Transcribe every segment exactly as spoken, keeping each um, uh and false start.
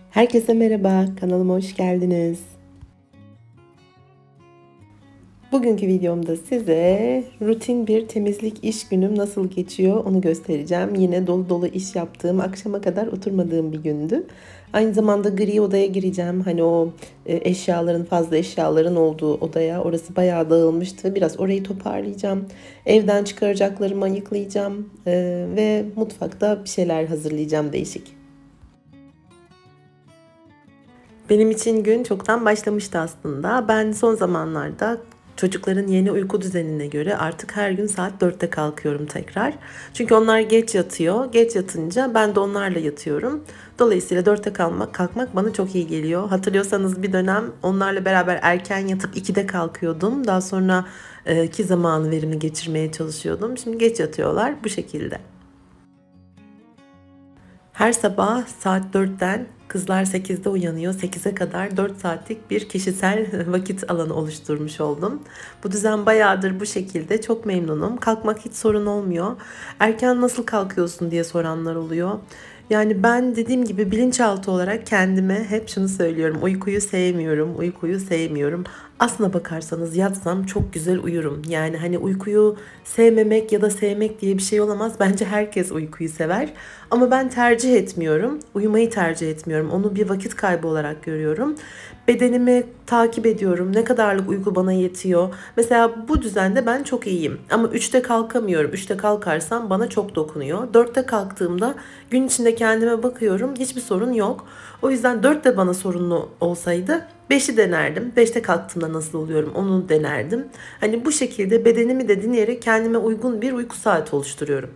Herkese merhaba, kanalıma hoş geldiniz. Bugünkü videomda size rutin bir temizlik iş günüm nasıl geçiyor onu göstereceğim. Yine dolu dolu iş yaptığım, akşama kadar oturmadığım bir gündü. Aynı zamanda gri odaya gireceğim. Hani o e, eşyaların, fazla eşyaların olduğu odaya. Orası bayağı dağılmıştı. Biraz orayı toparlayacağım. Evden çıkaracaklarımı ayıklayacağım. E, ve mutfakta bir şeyler hazırlayacağım değişik. Benim için gün çoktan başlamıştı aslında. Ben son zamanlarda çocukların yeni uyku düzenine göre artık her gün saat dörtte kalkıyorum tekrar. Çünkü onlar geç yatıyor. Geç yatınca ben de onlarla yatıyorum. Dolayısıyla dörtte kalmak, kalkmak bana çok iyi geliyor. Hatırlıyorsanız bir dönem onlarla beraber erken yatıp ikide kalkıyordum. Daha sonra e, ki zamanı verimli geçirmeye çalışıyordum. Şimdi geç yatıyorlar bu şekilde. Her sabah saat dörtten kızlar sekizde uyanıyor. sekize kadar dört saatlik bir kişisel vakit alanı oluşturmuş oldum. Bu düzen bayağıdır bu şekilde. Çok memnunum. Kalkmak hiç sorun olmuyor. Erken nasıl kalkıyorsun diye soranlar oluyor. Yani ben dediğim gibi bilinçaltı olarak kendime hep şunu söylüyorum. Uykuyu sevmiyorum, uykuyu sevmiyorum. Aslına bakarsanız yatsam çok güzel uyurum. Yani hani uykuyu sevmemek ya da sevmek diye bir şey olamaz. Bence herkes uykuyu sever. Ama ben tercih etmiyorum. Uyumayı tercih etmiyorum. Onu bir vakit kaybı olarak görüyorum. Bedenimi takip ediyorum. Ne kadarlık uyku bana yetiyor. Mesela bu düzende ben çok iyiyim. Ama üçte kalkamıyorum. üçte kalkarsam bana çok dokunuyor. dörtte kalktığımda gün içinde kendime bakıyorum. Hiçbir sorun yok. O yüzden dört de bana sorunlu olsaydı beşi denerdim. beşte kalktığımda nasıl oluyorum onu denerdim. Hani bu şekilde bedenimi de dinleyerek kendime uygun bir uyku saati oluşturuyorum.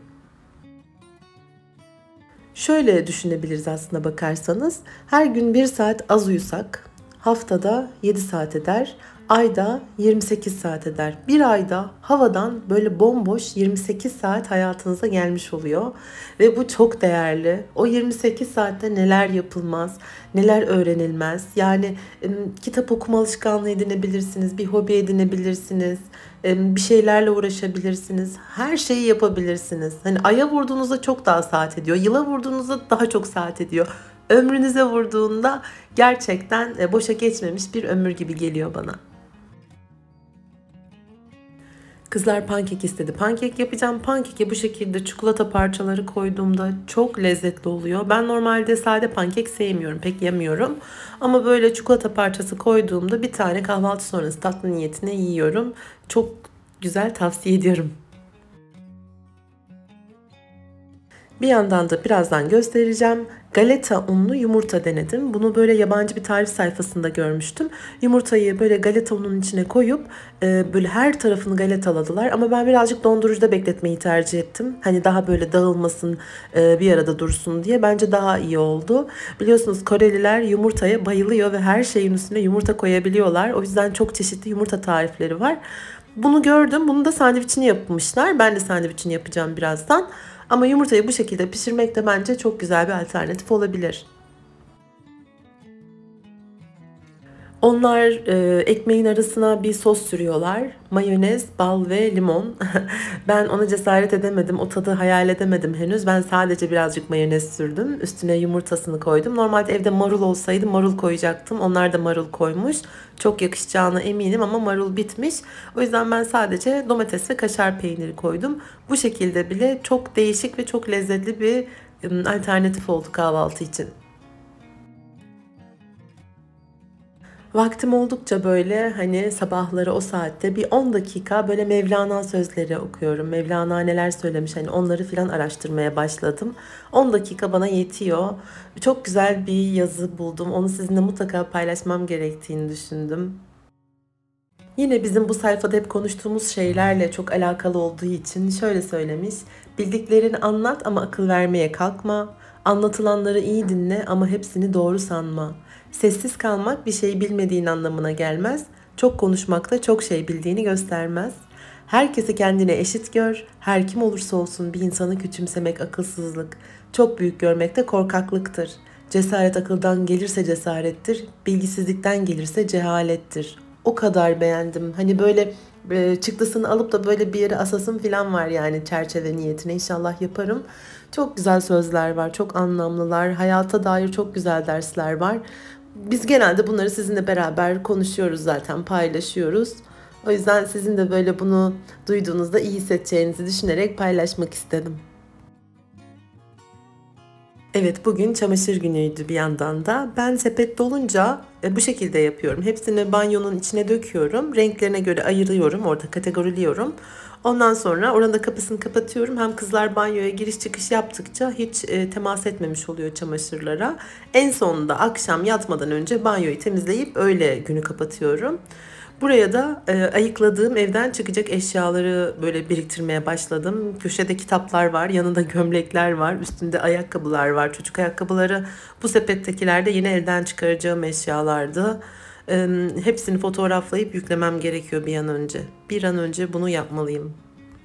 Şöyle düşünebiliriz aslında bakarsanız. Her gün bir saat az uyusak haftada yedi saat eder. Ayda yirmi sekiz saat eder. Bir ayda havadan böyle bomboş yirmi sekiz saat hayatınıza gelmiş oluyor. Ve bu çok değerli. O yirmi sekiz saatte neler yapılmaz, neler öğrenilmez. Yani kitap okuma alışkanlığı edinebilirsiniz, bir hobi edinebilirsiniz, bir şeylerle uğraşabilirsiniz. Her şeyi yapabilirsiniz. Hani aya vurduğunuzda çok daha saat ediyor. Yıla vurduğunuzda daha çok saat ediyor. Ömrünüze vurduğunda gerçekten boşa geçmemiş bir ömür gibi geliyor bana. Kızlar pankek istedi. Pankek yapacağım. Pankeke bu şekilde çikolata parçaları koyduğumda çok lezzetli oluyor. Ben normalde sade pankek sevmiyorum. Pek yemiyorum. Ama böyle çikolata parçası koyduğumda bir tane kahvaltı sonrası tatlı niyetine yiyorum. Çok güzel, tavsiye ediyorum. Bir yandan da birazdan göstereceğim. Galeta unlu yumurta denedim. Bunu böyle yabancı bir tarif sayfasında görmüştüm. Yumurtayı böyle galeta ununun içine koyup e, böyle her tarafını galetaladılar. Ama ben birazcık dondurucuda bekletmeyi tercih ettim. Hani daha böyle dağılmasın, e, bir arada dursun diye. Bence daha iyi oldu. Biliyorsunuz Koreliler yumurtaya bayılıyor ve her şeyin üstüne yumurta koyabiliyorlar. O yüzden çok çeşitli yumurta tarifleri var. Bunu gördüm. Bunu da sandviçini yapmışlar. Ben de sandviçini yapacağım birazdan. Ama yumurtayı bu şekilde pişirmek de bence çok güzel bir alternatif olabilir. Onlar e, ekmeğin arasına bir sos sürüyorlar. Mayonez, bal ve limon. Ben ona cesaret edemedim. O tadı hayal edemedim henüz. Ben sadece birazcık mayonez sürdüm. Üstüne yumurtasını koydum. Normalde evde marul olsaydı marul koyacaktım. Onlar da marul koymuş. Çok yakışacağına eminim ama marul bitmiş. O yüzden ben sadece domates ve kaşar peyniri koydum. Bu şekilde bile çok değişik ve çok lezzetli bir ım, alternatif oldu kahvaltı için. Vaktim oldukça böyle hani sabahları o saatte bir on dakika böyle Mevlana sözleri okuyorum. Mevlana neler söylemiş hani onları filan araştırmaya başladım. on dakika bana yetiyor. Çok güzel bir yazı buldum. Onu sizinle mutlaka paylaşmam gerektiğini düşündüm. Yine bizim bu sayfada hep konuştuğumuz şeylerle çok alakalı olduğu için şöyle söylemiş. Bildiklerini anlat ama akıl vermeye kalkma. Anlatılanları iyi dinle ama hepsini doğru sanma. Sessiz kalmak bir şey bilmediğin anlamına gelmez. Çok konuşmak da çok şey bildiğini göstermez. Herkesi kendine eşit gör. Her kim olursa olsun bir insanı küçümsemek akılsızlık. Çok büyük görmek de korkaklıktır. Cesaret akıldan gelirse cesarettir, bilgisizlikten gelirse cehalettir. O kadar beğendim. Hani böyle e, çıktısını alıp da böyle bir yere asasım falan var yani çerçeve niyetine. İnşallah yaparım. Çok güzel sözler var, çok anlamlılar, hayata dair çok güzel dersler var. Biz genelde bunları sizinle beraber konuşuyoruz zaten, paylaşıyoruz. O yüzden sizin de böyle bunu duyduğunuzda iyi hissedeceğinizi düşünerek paylaşmak istedim. Evet, bugün çamaşır günüydü bir yandan da. Ben sepet dolunca e, bu şekilde yapıyorum. Hepsini banyonun içine döküyorum. Renklerine göre ayırıyorum, orada kategoriliyorum. Ondan sonra oranın da kapısını kapatıyorum. Hem kızlar banyoya giriş çıkış yaptıkça hiç e, temas etmemiş oluyor çamaşırlara. En sonunda akşam yatmadan önce banyoyu temizleyip öyle günü kapatıyorum. Buraya da e, ayıkladığım evden çıkacak eşyaları böyle biriktirmeye başladım. Köşede kitaplar var, yanında gömlekler var, üstünde ayakkabılar var, çocuk ayakkabıları. Bu sepettekiler de yine elden çıkaracağım eşyalardı. E, hepsini fotoğraflayıp yüklemem gerekiyor bir an önce. Bir an önce bunu yapmalıyım.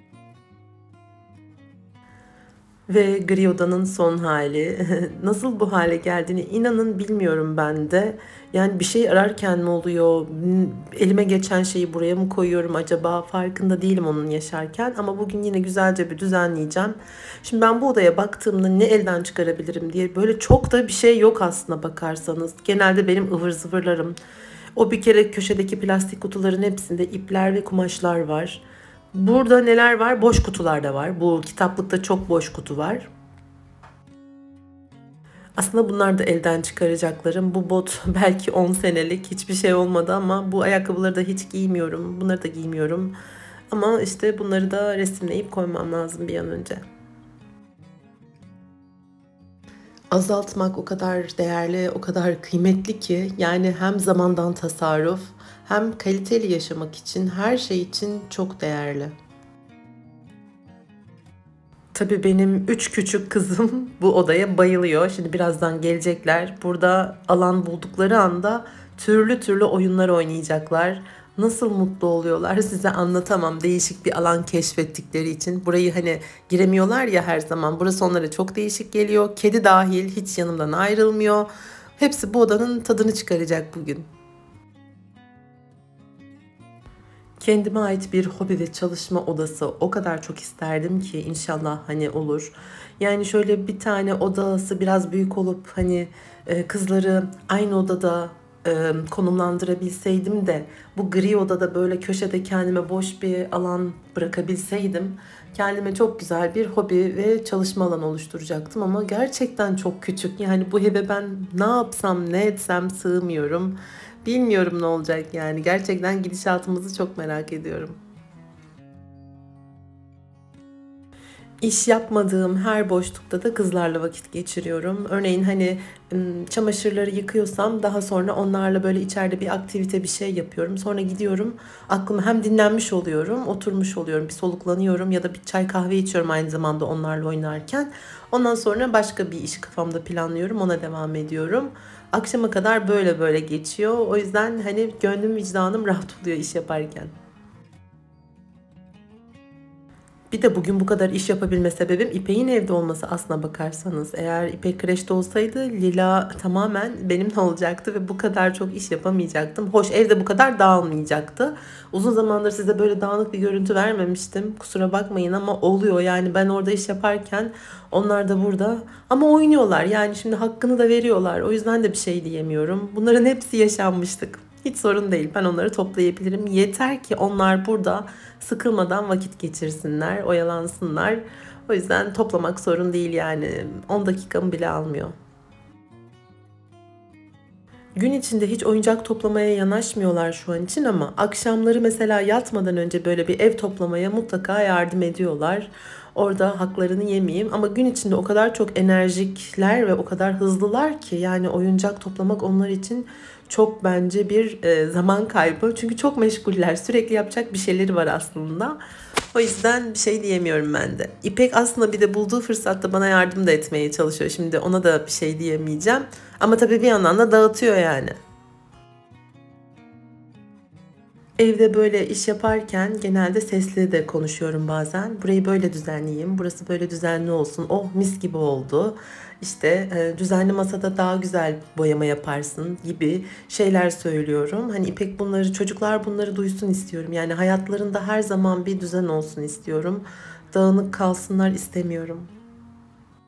Ve gri odanın son hali. Nasıl bu hale geldiğini inanın bilmiyorum ben de. Yani bir şey ararken mi oluyor? Elime geçen şeyi buraya mı koyuyorum acaba? Farkında değilim onun yaşarken. Ama bugün yine güzelce bir düzenleyeceğim. Şimdi ben bu odaya baktığımda ne elden çıkarabilirim diye böyle çok da bir şey yok aslına bakarsanız. Genelde benim ıvır zıvırlarım. O bir kere köşedeki plastik kutuların hepsinde ipler ve kumaşlar var. Burada neler var? Boş kutular da var. Bu kitaplıkta çok boş kutu var. Aslında bunlar da elden çıkaracaklarım. Bu bot belki on senelik hiçbir şey olmadı ama bu ayakkabıları da hiç giymiyorum. Bunları da giymiyorum. Ama işte bunları da resimleyip koymam lazım bir an önce. Azaltmak o kadar değerli, o kadar kıymetli ki yani hem zamandan tasarruf hem kaliteli yaşamak için her şey için çok değerli. Tabii benim üç küçük kızım bu odaya bayılıyor. Şimdi birazdan gelecekler. Burada alan buldukları anda türlü türlü oyunlar oynayacaklar. Nasıl mutlu oluyorlar size anlatamam. Değişik bir alan keşfettikleri için. Burayı hani giremiyorlar ya her zaman. Burası onlara çok değişik geliyor. Kedi dahil hiç yanımdan ayrılmıyor. Hepsi bu odanın tadını çıkaracak bugün. Kendime ait bir hobi ve çalışma odası o kadar çok isterdim ki inşallah hani olur. Yani şöyle bir tane odası biraz büyük olup hani e, kızları aynı odada e, konumlandırabilseydim de bu gri odada böyle köşede kendime boş bir alan bırakabilseydim kendime çok güzel bir hobi ve çalışma alanı oluşturacaktım ama gerçekten çok küçük. Yani bu eve ben ne yapsam ne etsem sığmıyorum. Bilmiyorum ne olacak yani. Gerçekten gidişatımızı çok merak ediyorum. İş yapmadığım her boşlukta da kızlarla vakit geçiriyorum. Örneğin hani çamaşırları yıkıyorsam daha sonra onlarla böyle içeride bir aktivite bir şey yapıyorum. Sonra gidiyorum aklımı hem dinlenmiş oluyorum, oturmuş oluyorum, bir soluklanıyorum ya da bir çay kahve içiyorum aynı zamanda onlarla oynarken. Ondan sonra başka bir işi kafamda planlıyorum, ona devam ediyorum. Akşama kadar böyle böyle geçiyor. O yüzden hani gönlüm vicdanım rahat oluyor iş yaparken. Bir de bugün bu kadar iş yapabilme sebebim İpek'in evde olması aslına bakarsanız. Eğer İpek kreşte olsaydı Lila tamamen benimle olacaktı ve bu kadar çok iş yapamayacaktım. Hoş evde bu kadar dağılmayacaktı. Uzun zamandır size böyle dağınık bir görüntü vermemiştim. Kusura bakmayın ama oluyor. Yani ben orada iş yaparken onlar da burada. Ama oynuyorlar yani şimdi hakkını da veriyorlar. O yüzden de bir şey diyemiyorum. Bunların hepsi yaşanmıştık. Hiç sorun değil. Ben onları toplayabilirim. Yeter ki onlar burada sıkılmadan vakit geçirsinler, oyalansınlar. O yüzden toplamak sorun değil yani. on dakikamı bile almıyor. Gün içinde hiç oyuncak toplamaya yanaşmıyorlar şu an için ama akşamları mesela yatmadan önce böyle bir ev toplamaya mutlaka yardım ediyorlar. Orada haklarını yemeyeyim ama gün içinde o kadar çok enerjikler ve o kadar hızlılar ki yani oyuncak toplamak onlar için çok bence bir e, zaman kaybı. Çünkü çok meşguller. Sürekli yapacak bir şeyleri var aslında. O yüzden bir şey diyemiyorum ben de. İpek aslında bir de bulduğu fırsatta bana yardım da etmeye çalışıyor. Şimdi ona da bir şey diyemeyeceğim. Ama tabii bir yandan da dağıtıyor yani. Evde böyle iş yaparken genelde sesli de konuşuyorum bazen. Burayı böyle düzenleyeyim, burası böyle düzenli olsun. Oh mis gibi oldu. İşte e, düzenli masada daha güzel boyama yaparsın gibi şeyler söylüyorum. Hani İpek bunları, çocuklar bunları duysun istiyorum. Yani hayatlarında her zaman bir düzen olsun istiyorum. Dağınık kalsınlar istemiyorum.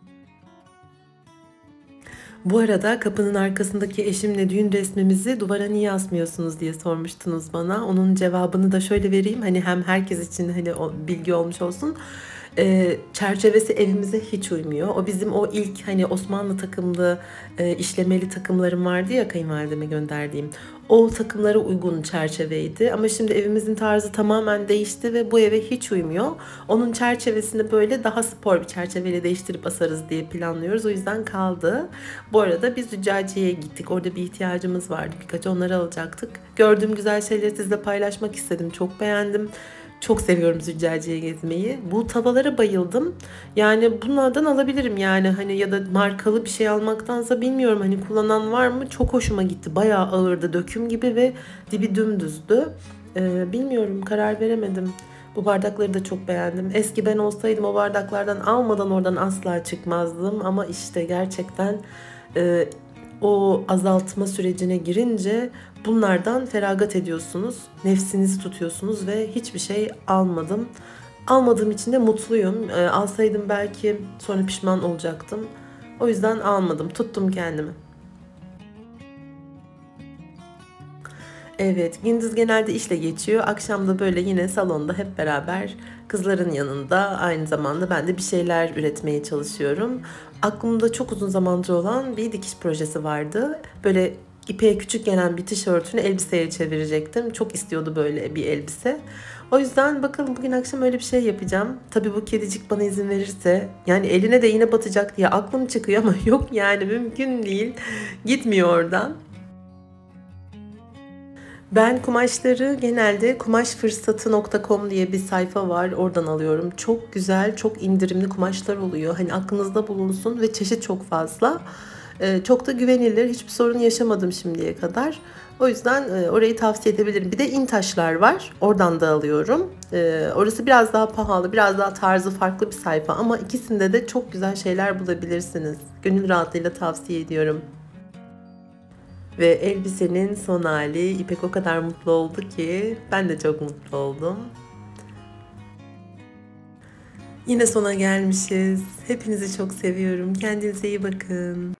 Bu arada kapının arkasındaki eşimle düğün resmimizi duvara niye asmıyorsunuz diye sormuştunuz bana. Onun cevabını da şöyle vereyim. Hani hem herkes için hani o bilgi olmuş olsun. Ee, çerçevesi evimize hiç uymuyor. O bizim o ilk hani Osmanlı takımlı e, işlemeli takımlarım vardı ya kayınvalideme gönderdiğim. O takımlara uygun çerçeveydi. Ama şimdi evimizin tarzı tamamen değişti ve bu eve hiç uymuyor. Onun çerçevesini böyle daha spor bir çerçeveyle değiştirip asarız diye planlıyoruz. O yüzden kaldı. Bu arada biz Züccaciye'ye gittik. Orada bir ihtiyacımız vardı. Birkaç onları alacaktık. Gördüğüm güzel şeyleri sizle paylaşmak istedim. Çok beğendim. Çok seviyorum Züccaciye gezmeyi. Bu tavalara bayıldım. Yani bunlardan alabilirim yani hani ya da markalı bir şey almaktansa bilmiyorum hani kullanan var mı? Çok hoşuma gitti. Bayağı ağırdı, döküm gibi ve dibi dümdüzdü. Ee, bilmiyorum karar veremedim. Bu bardakları da çok beğendim. Eski ben olsaydım o bardaklardan almadan oradan asla çıkmazdım. Ama işte gerçekten e, o azaltma sürecine girince bunlardan feragat ediyorsunuz. Nefsinizi tutuyorsunuz ve hiçbir şey almadım. Almadığım için de mutluyum. E, alsaydım belki sonra pişman olacaktım. O yüzden almadım. Tuttum kendimi. Evet, gündüz genelde işle geçiyor. Akşam da böyle yine salonda hep beraber kızların yanında aynı zamanda ben de bir şeyler üretmeye çalışıyorum. Aklımda çok uzun zamandır olan bir dikiş projesi vardı. Böyle ipeğe küçük gelen bir tişörtünü elbiseye çevirecektim. Çok istiyordu böyle bir elbise. O yüzden bakalım bugün akşam öyle bir şey yapacağım. Tabii bu kedicik bana izin verirse. Yani eline de yine batacak diye aklım çıkıyor ama yok yani mümkün değil. Gitmiyor oradan. Ben kumaşları genelde kumaşfırsatı nokta com diye bir sayfa var. Oradan alıyorum. Çok güzel, çok indirimli kumaşlar oluyor. Hani aklınızda bulunsun ve çeşit çok fazla. Ee, çok da güvenilir. Hiçbir sorun yaşamadım şimdiye kadar. O yüzden e, orayı tavsiye edebilirim. Bir de İntaşlar var. Oradan da alıyorum. Ee, orası biraz daha pahalı, biraz daha tarzı farklı bir sayfa. Ama ikisinde de çok güzel şeyler bulabilirsiniz. Gönül rahatlığıyla tavsiye ediyorum. Ve elbisenin son hali. İpek o kadar mutlu oldu ki ben de çok mutlu oldum. Yine sona gelmişiz. Hepinizi çok seviyorum. Kendinize iyi bakın.